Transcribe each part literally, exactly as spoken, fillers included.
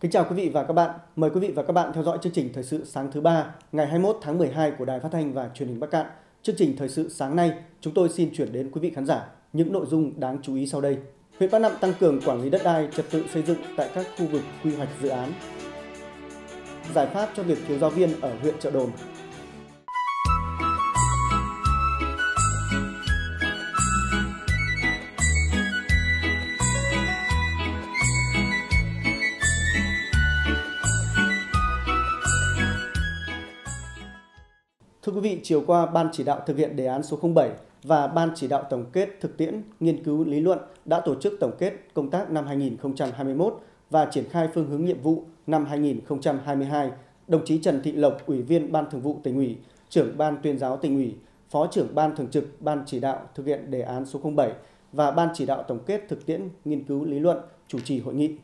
Kính chào quý vị và các bạn. Mời quý vị và các bạn theo dõi chương trình Thời sự sáng thứ ba ngày hai mươi mốt tháng mười hai của Đài Phát thanh và Truyền hình Bắc Kạn. Chương trình Thời sự sáng nay, chúng tôi xin chuyển đến quý vị khán giả những nội dung đáng chú ý sau đây. Huyện Bắc Nẵm tăng cường quản lý đất đai, trật tự xây dựng tại các khu vực quy hoạch dự án. Giải pháp cho việc thiếu giáo viên ở huyện Chợ Đồn. Thưa quý vị, chiều qua, Ban chỉ đạo thực hiện đề án số không bảy và Ban chỉ đạo tổng kết thực tiễn nghiên cứu lý luận đã tổ chức tổng kết công tác năm hai nghìn không trăm hai mươi mốt và triển khai phương hướng nhiệm vụ năm hai nghìn không trăm hai mươi hai. Đồng chí Trần Thị Lộc, Ủy viên Ban Thường vụ Tỉnh ủy, Trưởng Ban Tuyên giáo Tỉnh ủy, Phó trưởng Ban Thường trực Ban chỉ đạo thực hiện đề án số không bảy và Ban chỉ đạo tổng kết thực tiễn nghiên cứu lý luận chủ trì hội nghị.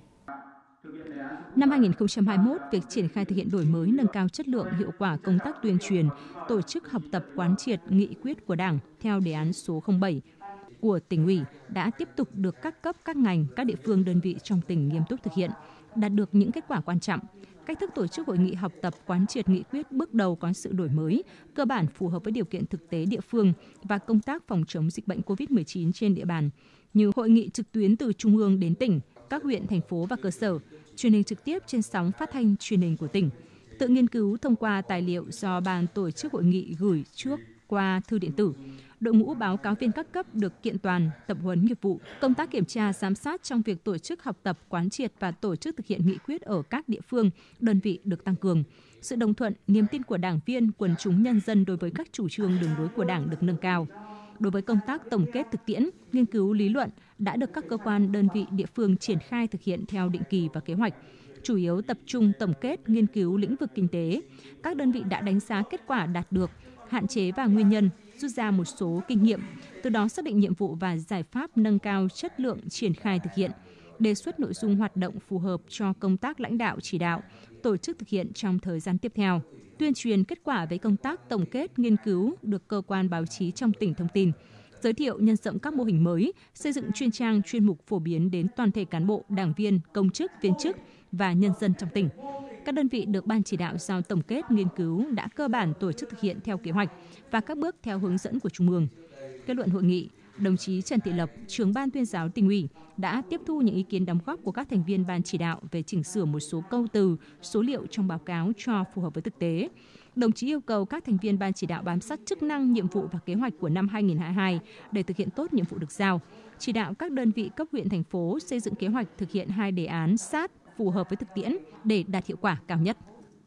Năm hai nghìn không trăm hai mươi mốt, việc triển khai thực hiện đổi mới, nâng cao chất lượng, hiệu quả công tác tuyên truyền, tổ chức học tập quán triệt nghị quyết của Đảng theo đề án số không bảy của Tỉnh ủy đã tiếp tục được các cấp, các ngành, các địa phương, đơn vị trong tỉnh nghiêm túc thực hiện, đạt được những kết quả quan trọng. Cách thức tổ chức hội nghị học tập quán triệt nghị quyết bước đầu có sự đổi mới, cơ bản phù hợp với điều kiện thực tế địa phương và công tác phòng chống dịch bệnh covid mười chín trên địa bàn, như hội nghị trực tuyến từ trung ương đến tỉnh, các huyện, thành phố và cơ sở, truyền hình trực tiếp trên sóng phát thanh truyền hình của tỉnh, tự nghiên cứu thông qua tài liệu do ban tổ chức hội nghị gửi trước qua thư điện tử. Đội ngũ báo cáo viên các cấp được kiện toàn, tập huấn nghiệp vụ, công tác kiểm tra giám sát trong việc tổ chức học tập, quán triệt và tổ chức thực hiện nghị quyết ở các địa phương, đơn vị được tăng cường. Sự đồng thuận, niềm tin của đảng viên, quần chúng nhân dân đối với các chủ trương đường lối của Đảng được nâng cao. Đối với công tác tổng kết thực tiễn, nghiên cứu lý luận đã được các cơ quan, đơn vị, địa phương triển khai thực hiện theo định kỳ và kế hoạch, chủ yếu tập trung tổng kết nghiên cứu lĩnh vực kinh tế. Các đơn vị đã đánh giá kết quả đạt được, hạn chế và nguyên nhân, rút ra một số kinh nghiệm, từ đó xác định nhiệm vụ và giải pháp nâng cao chất lượng triển khai thực hiện, đề xuất nội dung hoạt động phù hợp cho công tác lãnh đạo chỉ đạo, tổ chức thực hiện trong thời gian tiếp theo. Tuyên truyền kết quả về công tác tổng kết nghiên cứu được cơ quan báo chí trong tỉnh thông tin, giới thiệu nhân rộng các mô hình mới, xây dựng chuyên trang chuyên mục phổ biến đến toàn thể cán bộ, đảng viên, công chức, viên chức và nhân dân trong tỉnh. Các đơn vị được Ban chỉ đạo giao tổng kết nghiên cứu đã cơ bản tổ chức thực hiện theo kế hoạch và các bước theo hướng dẫn của Trung ương. Kết luận hội nghị, đồng chí Trần Thị Lộc, Trưởng Ban Tuyên giáo Tỉnh ủy đã tiếp thu những ý kiến đóng góp của các thành viên Ban chỉ đạo về chỉnh sửa một số câu từ, số liệu trong báo cáo cho phù hợp với thực tế. Đồng chí yêu cầu các thành viên Ban chỉ đạo bám sát chức năng, nhiệm vụ và kế hoạch của năm hai nghìn không trăm hai mươi hai để thực hiện tốt nhiệm vụ được giao. Chỉ đạo các đơn vị cấp huyện, thành phố xây dựng kế hoạch thực hiện hai đề án sát phù hợp với thực tiễn để đạt hiệu quả cao nhất.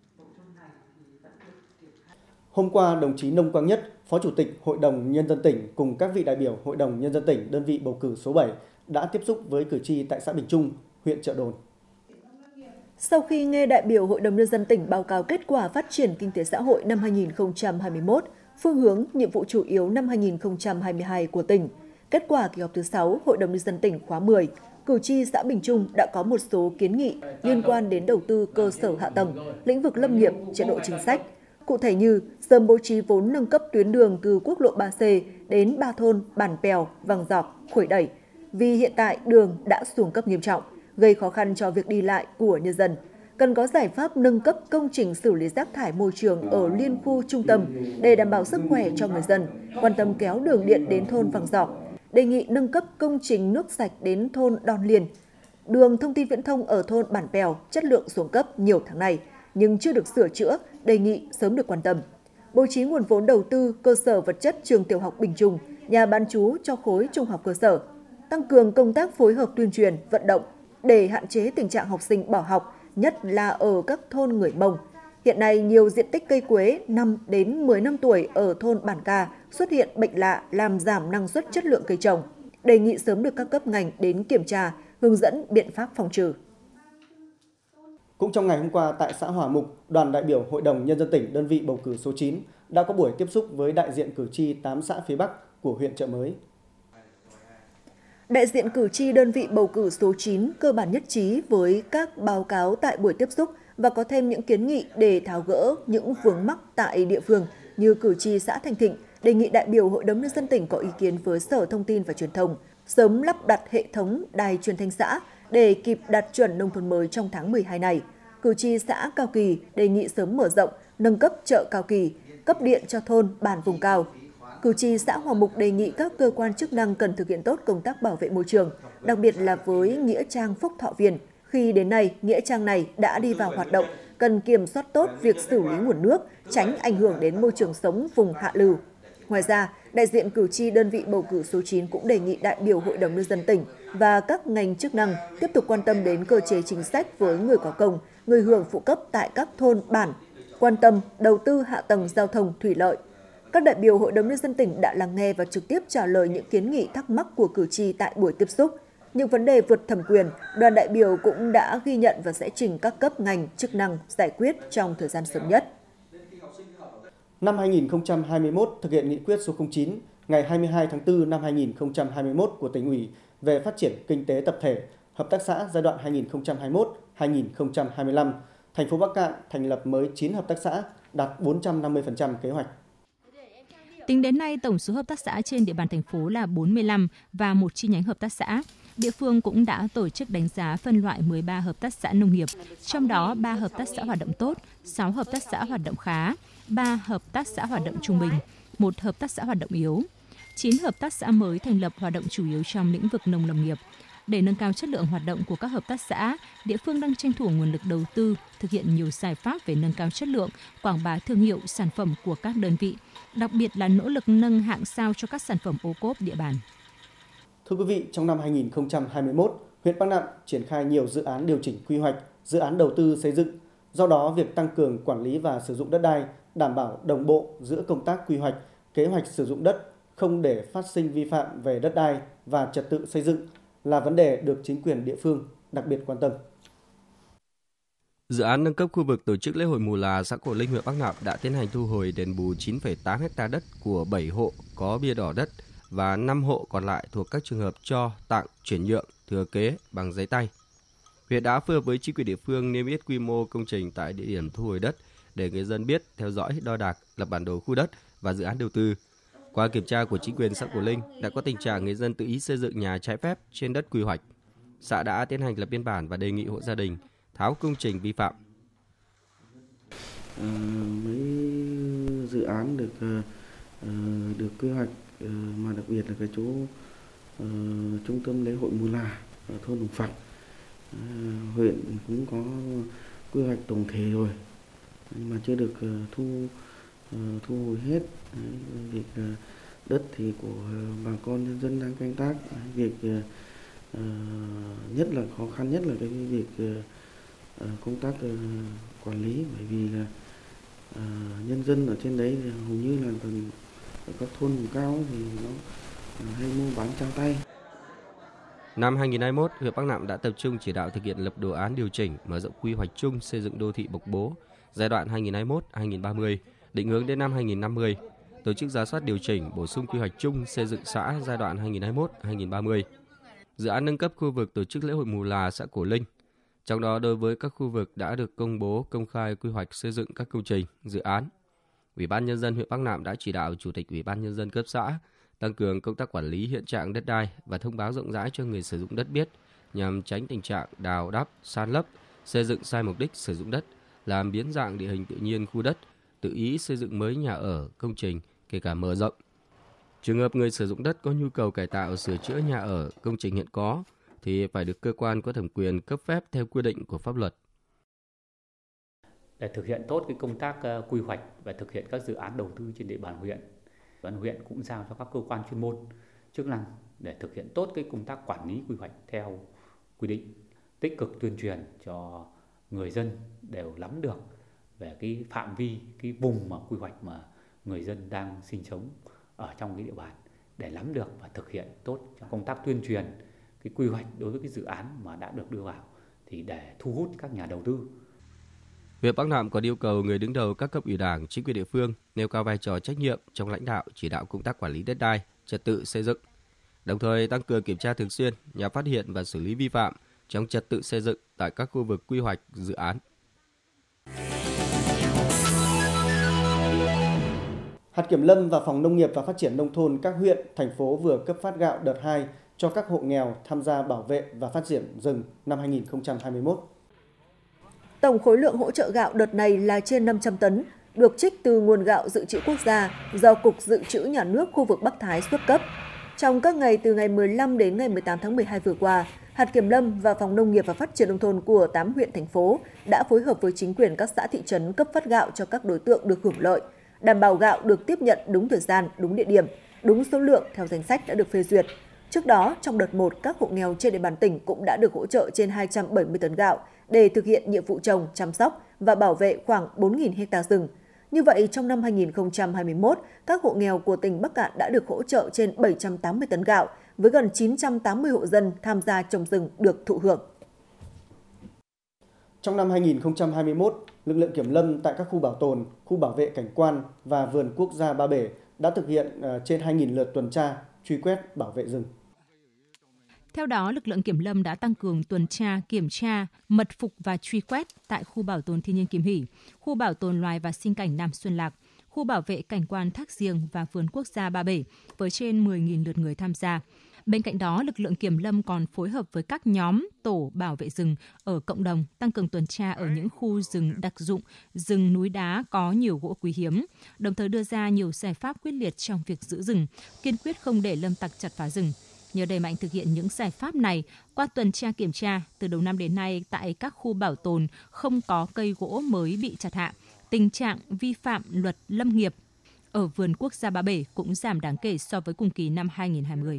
Hôm qua, đồng chí Nông Quang Nhất, Phó Chủ tịch Hội đồng Nhân dân tỉnh cùng các vị đại biểu Hội đồng Nhân dân tỉnh đơn vị bầu cử số bảy đã tiếp xúc với cử tri tại xã Bình Trung, huyện Chợ Đồn. Sau khi nghe đại biểu Hội đồng Nhân dân tỉnh báo cáo kết quả phát triển kinh tế xã hội năm hai nghìn không trăm hai mươi mốt, phương hướng, nhiệm vụ chủ yếu năm hai nghìn không trăm hai mươi hai của tỉnh, kết quả kỳ họp thứ sáu Hội đồng Nhân dân tỉnh khóa mười, cử tri xã Bình Trung đã có một số kiến nghị liên quan đến đầu tư cơ sở hạ tầng, lĩnh vực lâm nghiệp, chế độ chính sách. Cụ thể như sớm bố trí vốn nâng cấp tuyến đường từ quốc lộ ba C đến ba thôn Bản Pèo, Vàng Giọc, Khuổi Đẩy, vì hiện tại đường đã xuống cấp nghiêm trọng, gây khó khăn cho việc đi lại của nhân dân. Cần có giải pháp nâng cấp công trình xử lý rác thải môi trường ở liên khu trung tâm để đảm bảo sức khỏe cho người dân, quan tâm kéo đường điện đến thôn Vàng Giọc. Đề nghị nâng cấp công trình nước sạch đến thôn Đòn Liền. Đường thông tin viễn thông ở thôn Bản Pèo chất lượng xuống cấp nhiều tháng nay, nhưng chưa được sửa chữa, đề nghị sớm được quan tâm. Bố trí nguồn vốn đầu tư cơ sở vật chất trường tiểu học Bình Trung, nhà bán trú cho khối trung học cơ sở. Tăng cường công tác phối hợp tuyên truyền, vận động để hạn chế tình trạng học sinh bỏ học, nhất là ở các thôn người Mông. Hiện nay, nhiều diện tích cây quế năm đến mười năm tuổi ở thôn Bản Ca xuất hiện bệnh lạ làm giảm năng suất chất lượng cây trồng. Đề nghị sớm được các cấp ngành đến kiểm tra, hướng dẫn biện pháp phòng trừ. Cũng trong ngày hôm qua tại xã Hòa Mục, đoàn đại biểu Hội đồng Nhân dân tỉnh đơn vị bầu cử số chín đã có buổi tiếp xúc với đại diện cử tri tám xã phía Bắc của huyện Chợ Mới. Đại diện cử tri đơn vị bầu cử số chín cơ bản nhất trí với các báo cáo tại buổi tiếp xúc và có thêm những kiến nghị để tháo gỡ những vướng mắc tại địa phương, như cử tri xã Thanh Thịnh đề nghị đại biểu Hội đồng Nhân dân tỉnh có ý kiến với Sở Thông tin và Truyền thông sớm lắp đặt hệ thống đài truyền thanh xã để kịp đạt chuẩn nông thôn mới trong tháng mười hai này. Cử tri xã Cao Kỳ đề nghị sớm mở rộng, nâng cấp chợ Cao Kỳ, cấp điện cho thôn bản vùng cao. Cử tri xã Hòa Mục đề nghị các cơ quan chức năng cần thực hiện tốt công tác bảo vệ môi trường, đặc biệt là với Nghĩa trang Phúc Thọ Viền. Khi đến nay, Nghĩa trang này đã đi vào hoạt động, cần kiểm soát tốt việc xử lý nguồn nước, tránh ảnh hưởng đến môi trường sống vùng hạ lưu. Ngoài ra, đại diện cử tri đơn vị bầu cử số chín cũng đề nghị đại biểu Hội đồng Nhân dân tỉnh và các ngành chức năng tiếp tục quan tâm đến cơ chế chính sách với người có công, người hưởng phụ cấp tại các thôn bản, quan tâm đầu tư hạ tầng giao thông thủy lợi. Các đại biểu Hội đồng Nhân dân tỉnh đã lắng nghe và trực tiếp trả lời những kiến nghị thắc mắc của cử tri tại buổi tiếp xúc. Những vấn đề vượt thẩm quyền, đoàn đại biểu cũng đã ghi nhận và sẽ trình các cấp ngành chức năng giải quyết trong thời gian sớm nhất. Năm hai nghìn không trăm hai mươi mốt thực hiện nghị quyết số không chín ngày hai mươi hai tháng tư năm hai nghìn không trăm hai mươi mốt của Tỉnh ủy về phát triển kinh tế tập thể, hợp tác xã giai đoạn hai nghìn không trăm hai mươi mốt đến hai nghìn không trăm hai mươi lăm, thành phố Bắc Kạn thành lập mới chín hợp tác xã, đạt bốn trăm năm mươi phần trăm kế hoạch. Tính đến nay, tổng số hợp tác xã trên địa bàn thành phố là bốn mươi lăm và một chi nhánh hợp tác xã. Địa phương cũng đã tổ chức đánh giá phân loại mười ba hợp tác xã nông nghiệp, trong đó ba hợp tác xã hoạt động tốt, sáu hợp tác xã hoạt động khá, ba hợp tác xã hoạt động trung bình, một hợp tác xã hoạt động yếu. chín hợp tác xã mới thành lập hoạt động chủ yếu trong lĩnh vực nông lâm nghiệp. Để nâng cao chất lượng hoạt động của các hợp tác xã, địa phương đang tranh thủ nguồn lực đầu tư, thực hiện nhiều giải pháp về nâng cao chất lượng, quảng bá thương hiệu, sản phẩm của các đơn vị, đặc biệt là nỗ lực nâng hạng sao cho các sản phẩm ô cốp địa bàn. Thưa quý vị, trong năm hai nghìn không trăm hai mươi mốt, huyện Bắc Nạm triển khai nhiều dự án điều chỉnh quy hoạch, dự án đầu tư xây dựng. Do đó, việc tăng cường quản lý và sử dụng đất đai, đảm bảo đồng bộ giữa công tác quy hoạch, kế hoạch sử dụng đất, không để phát sinh vi phạm về đất đai và trật tự xây dựng là vấn đề được chính quyền địa phương đặc biệt quan tâm. Dự án nâng cấp khu vực tổ chức lễ hội Mù Là, xã Cổ Linh, huyện Bắc Nạm đã tiến hành thu hồi đền bù chín phẩy tám héc ta đất của bảy hộ có bia đỏ đất và năm hộ còn lại thuộc các trường hợp cho, tặng, chuyển nhượng, thừa kế bằng giấy tay. Huyện đã phối hợp với chính quyền địa phương niêm yết quy mô công trình tại địa điểm thu hồi đất để người dân biết, theo dõi, đo đạc, lập bản đồ khu đất và dự án đầu tư. Qua kiểm tra của chính quyền xã Cổ Linh, đã có tình trạng người dân tự ý xây dựng nhà trái phép trên đất quy hoạch. Xã đã tiến hành lập biên bản và đề nghị hộ gia đình tháo công trình vi phạm. À, mấy dự án được uh, được quy hoạch uh, mà đặc biệt là cái chỗ uh, trung tâm lễ hội Mù Là ở thôn Đồng Phật, uh, huyện cũng có quy hoạch tổng thể rồi nhưng mà chưa được uh, thu uh, thu hồi hết. Đấy, việc uh, đất thì của uh, bà con nhân dân đang canh tác. Đấy, việc uh, uh, nhất là khó khăn nhất là cái việc uh, uh, công tác uh, quản lý, bởi vì là À, nhân dân ở trên đấy thì hầu như là phần ở các thôn vùng cao thì nó hay mua bán trang tay. Năm hai nghìn không trăm hai mươi mốt, huyện Bắc Nạm đã tập trung chỉ đạo thực hiện lập đồ án điều chỉnh, mở rộng quy hoạch chung xây dựng đô thị Bộc Bố giai đoạn hai nghìn không trăm hai mươi mốt đến hai nghìn không trăm ba mươi, định hướng đến năm hai nghìn không trăm năm mươi, tổ chức rà soát điều chỉnh, bổ sung quy hoạch chung xây dựng xã giai đoạn hai nghìn không trăm hai mươi mốt đến hai nghìn không trăm ba mươi. Dự án nâng cấp khu vực tổ chức lễ hội Mù Là, xã Cổ Linh. Trong đó, đối với các khu vực đã được công bố công khai quy hoạch xây dựng các công trình, dự án, Ủy ban Nhân dân huyện Bắc Nạm đã chỉ đạo Chủ tịch Ủy ban Nhân dân cấp xã tăng cường công tác quản lý hiện trạng đất đai và thông báo rộng rãi cho người sử dụng đất biết nhằm tránh tình trạng đào đắp, san lấp, xây dựng sai mục đích sử dụng đất, làm biến dạng địa hình tự nhiên khu đất, tự ý xây dựng mới nhà ở, công trình, kể cả mở rộng. Trường hợp người sử dụng đất có nhu cầu cải tạo, sửa chữa nhà ở, công trình hiện có thì phải được cơ quan có thẩm quyền cấp phép theo quy định của pháp luật. Để thực hiện tốt cái công tác uh, quy hoạch và thực hiện các dự án đầu tư trên địa bàn huyện, Ủy ban huyện cũng giao cho các cơ quan chuyên môn chức năng để thực hiện tốt cái công tác quản lý quy hoạch theo quy định, tích cực tuyên truyền cho người dân đều nắm được về cái phạm vi, cái vùng mà quy hoạch mà người dân đang sinh sống ở trong cái địa bàn, để nắm được và thực hiện tốt trong công tác tuyên truyền cái quy hoạch đối với cái dự án mà đã được đưa vào thì để thu hút các nhà đầu tư. Huyện Bắc Nạm còn yêu cầu người đứng đầu các cấp ủy Đảng, chính quyền địa phương nêu cao vai trò trách nhiệm trong lãnh đạo, chỉ đạo công tác quản lý đất đai, trật tự xây dựng, đồng thời tăng cường kiểm tra thường xuyên nhằm phát hiện và xử lý vi phạm trong trật tự xây dựng tại các khu vực quy hoạch dự án. Hạt Kiểm lâm và Phòng Nông nghiệp và Phát triển Nông thôn các huyện, thành phố vừa cấp phát gạo đợt hai cho các hộ nghèo tham gia bảo vệ và phát triển rừng năm hai nghìn không trăm hai mươi mốt. Tổng khối lượng hỗ trợ gạo đợt này là trên năm trăm tấn, được trích từ nguồn gạo dự trữ quốc gia do Cục Dự trữ Nhà nước khu vực Bắc Thái xuất cấp. Trong các ngày từ ngày mười lăm đến ngày mười tám tháng mười hai vừa qua, Hạt Kiểm lâm và Phòng Nông nghiệp và Phát triển Nông thôn của tám huyện, thành phố đã phối hợp với chính quyền các xã thị trấn cấp phát gạo cho các đối tượng được hưởng lợi, đảm bảo gạo được tiếp nhận đúng thời gian, đúng địa điểm, đúng số lượng theo danh sách đã được phê duyệt. Trước đó, trong đợt một, các hộ nghèo trên địa bàn tỉnh cũng đã được hỗ trợ trên hai trăm bảy mươi tấn gạo để thực hiện nhiệm vụ trồng, chăm sóc và bảo vệ khoảng bốn nghìn ha rừng. Như vậy, trong năm hai nghìn không trăm hai mươi mốt, các hộ nghèo của tỉnh Bắc Kạn đã được hỗ trợ trên bảy trăm tám mươi tấn gạo, với gần chín trăm tám mươi hộ dân tham gia trồng rừng được thụ hưởng. Trong năm hai nghìn không trăm hai mươi mốt, lực lượng kiểm lâm tại các khu bảo tồn, khu bảo vệ cảnh quan và vườn quốc gia Ba Bể đã thực hiện trên hai nghìn lượt tuần tra, truy quét, bảo vệ rừng. Theo đó, lực lượng kiểm lâm đã tăng cường tuần tra, kiểm tra, mật phục và truy quét tại khu bảo tồn thiên nhiên Kim Hỷ, khu bảo tồn loài và sinh cảnh Nam Xuân Lạc, khu bảo vệ cảnh quan Thác Giềng và vườn quốc gia Ba Bể với trên mười nghìn lượt người tham gia. Bên cạnh đó, lực lượng kiểm lâm còn phối hợp với các nhóm tổ bảo vệ rừng ở cộng đồng tăng cường tuần tra ở những khu rừng đặc dụng, rừng núi đá có nhiều gỗ quý hiếm, đồng thời đưa ra nhiều giải pháp quyết liệt trong việc giữ rừng, kiên quyết không để lâm tặc chặt phá rừng. Nhờ đẩy mạnh thực hiện những giải pháp này, qua tuần tra kiểm tra, từ đầu năm đến nay tại các khu bảo tồn không có cây gỗ mới bị chặt hạ. Tình trạng vi phạm luật lâm nghiệp ở vườn quốc gia Ba Bể cũng giảm đáng kể so với cùng kỳ năm hai nghìn không trăm hai mươi.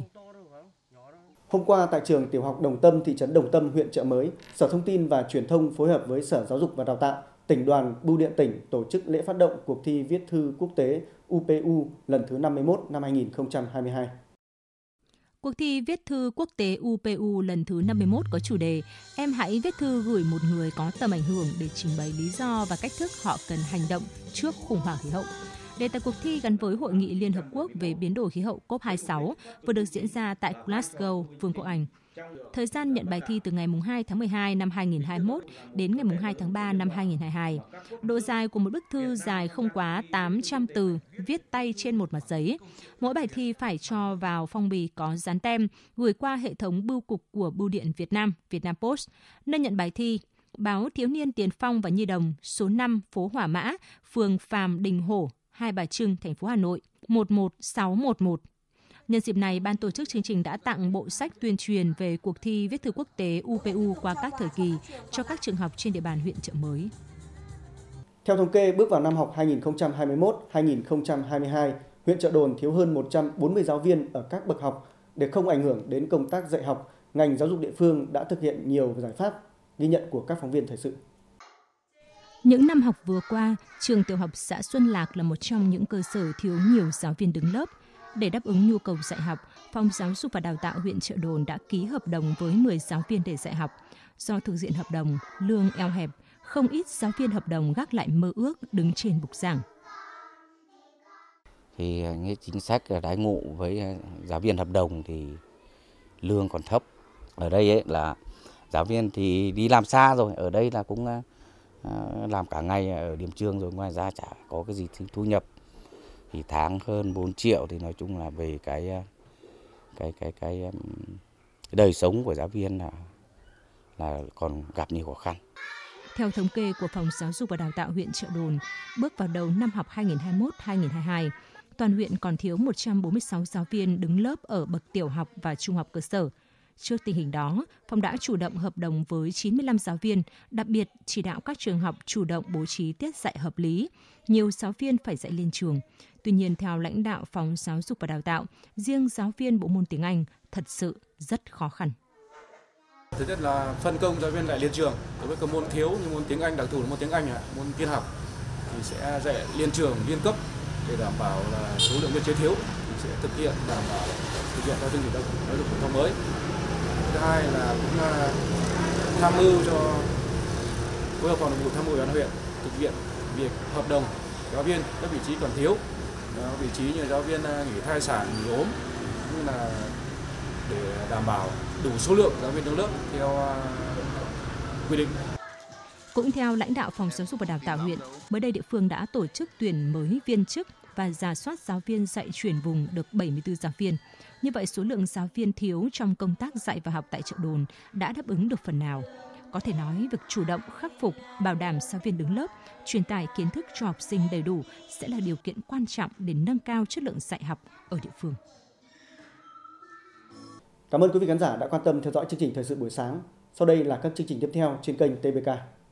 Hôm qua tại trường tiểu học Đồng Tâm, thị trấn Đồng Tâm, huyện Chợ Mới, Sở Thông tin và Truyền thông phối hợp với Sở Giáo dục và Đào tạo, Tỉnh đoàn, Bưu điện tỉnh tổ chức lễ phát động cuộc thi viết thư quốc tế U P U lần thứ năm mươi mốt năm hai nghìn không trăm hai mươi hai. Cuộc thi viết thư quốc tế U P U lần thứ năm mươi mốt có chủ đề Em hãy viết thư gửi một người có tầm ảnh hưởng để trình bày lý do và cách thức họ cần hành động trước khủng hoảng khí hậu. Đề tài cuộc thi gắn với Hội nghị Liên Hợp Quốc về biến đổi khí hậu C O P hai mươi sáu vừa được diễn ra tại Glasgow, Vương quốc Anh. Thời gian nhận bài thi từ ngày hai tháng mười hai năm hai nghìn không trăm hai mươi mốt đến ngày hai tháng ba năm hai nghìn không trăm hai mươi hai. Độ dài của một bức thư dài không quá tám trăm từ, viết tay trên một mặt giấy. Mỗi bài thi phải cho vào phong bì có dán tem, gửi qua hệ thống bưu cục của Bưu điện Việt Nam, Vietnam Post. Nơi nhận bài thi, báo Thiếu niên Tiền Phong và Nhi Đồng, số năm phố Hỏa Mã, phường Phàm Đình Hổ, Hai Bà Trưng, thành phố Hà Nội, một một sáu một một. Nhân dịp này, ban tổ chức chương trình đã tặng bộ sách tuyên truyền về cuộc thi viết thư quốc tế U P U qua các thời kỳ cho các trường học trên địa bàn huyện Chợ Mới. Theo thống kê, bước vào năm học hai nghìn không trăm hai mươi mốt hai nghìn không trăm hai mươi hai, huyện Chợ Đồn thiếu hơn một trăm bốn mươi giáo viên ở các bậc học. Để không ảnh hưởng đến công tác dạy học, ngành giáo dục địa phương đã thực hiện nhiều giải pháp, ghi nhận của các phóng viên thời sự. Những năm học vừa qua, trường tiểu học xã Xuân Lạc là một trong những cơ sở thiếu nhiều giáo viên đứng lớp. Để đáp ứng nhu cầu dạy học, Phòng Giáo dục và Đào tạo huyện Chợ Đồn đã ký hợp đồng với mười giáo viên để dạy học. Do thực hiện hợp đồng, lương eo hẹp, không ít giáo viên hợp đồng gác lại mơ ước đứng trên bục giảng. Thì những chính sách đãi ngộ với giáo viên hợp đồng thì lương còn thấp. Ở đây ấy là giáo viên thì đi làm xa rồi, ở đây là cũng làm cả ngày ở điểm trường rồi, ngoài ra chả có cái gì thu nhập. Thì tháng hơn bốn triệu thì nói chung là về cái cái cái cái, cái đời sống của giáo viên là là còn gặp nhiều khó khăn. Theo thống kê của Phòng Giáo dục và Đào tạo huyện Chợ Đồn, bước vào đầu năm học hai nghìn không trăm hai mươi mốt hai nghìn không trăm hai mươi hai, toàn huyện còn thiếu một trăm bốn mươi sáu giáo viên đứng lớp ở bậc tiểu học và trung học cơ sở. Trước tình hình đó, Phòng đã chủ động hợp đồng với chín mươi lăm giáo viên, đặc biệt chỉ đạo các trường học chủ động bố trí tiết dạy hợp lý. Nhiều giáo viên phải dạy liên trường. Tuy nhiên, theo lãnh đạo Phòng Giáo dục và Đào tạo, riêng giáo viên bộ môn tiếng Anh thật sự rất khó khăn. Thứ nhất là phân công giáo viên dạy liên trường. Đối với các môn thiếu như môn tiếng Anh, đặc thù là môn tiếng Anh, môn tin học thì sẽ dạy liên trường, liên cấp để đảm bảo là số lượng biên chế thiếu thì sẽ thực hiện đảm bảo thực hiện theo chương trình giáo dục phổ thông mới. Thứ hai là cũng tham mưu cho phối hợp phòng nội vụ tham mưu ủy ban huyện thực hiện việc hợp đồng giáo viên các vị trí còn thiếu, đó, vị trí như giáo viên nghỉ thai sản, nghỉ ốm, như là để đảm bảo đủ số lượng giáo viên đứng lớp theo quy định. Cũng theo lãnh đạo Phòng Giáo dục và Đào tạo huyện, mới đây địa phương đã tổ chức tuyển mới viên chức và rà soát giáo viên dạy chuyển vùng được bảy mươi tư giáo viên. Như vậy, số lượng giáo viên thiếu trong công tác dạy và học tại Chợ Đồn đã đáp ứng được phần nào. Có thể nói, việc chủ động khắc phục, bảo đảm giáo viên đứng lớp, truyền tải kiến thức cho học sinh đầy đủ sẽ là điều kiện quan trọng để nâng cao chất lượng dạy học ở địa phương. Cảm ơn quý vị khán giả đã quan tâm theo dõi chương trình Thời sự buổi sáng. Sau đây là các chương trình tiếp theo trên kênh tê vê ca.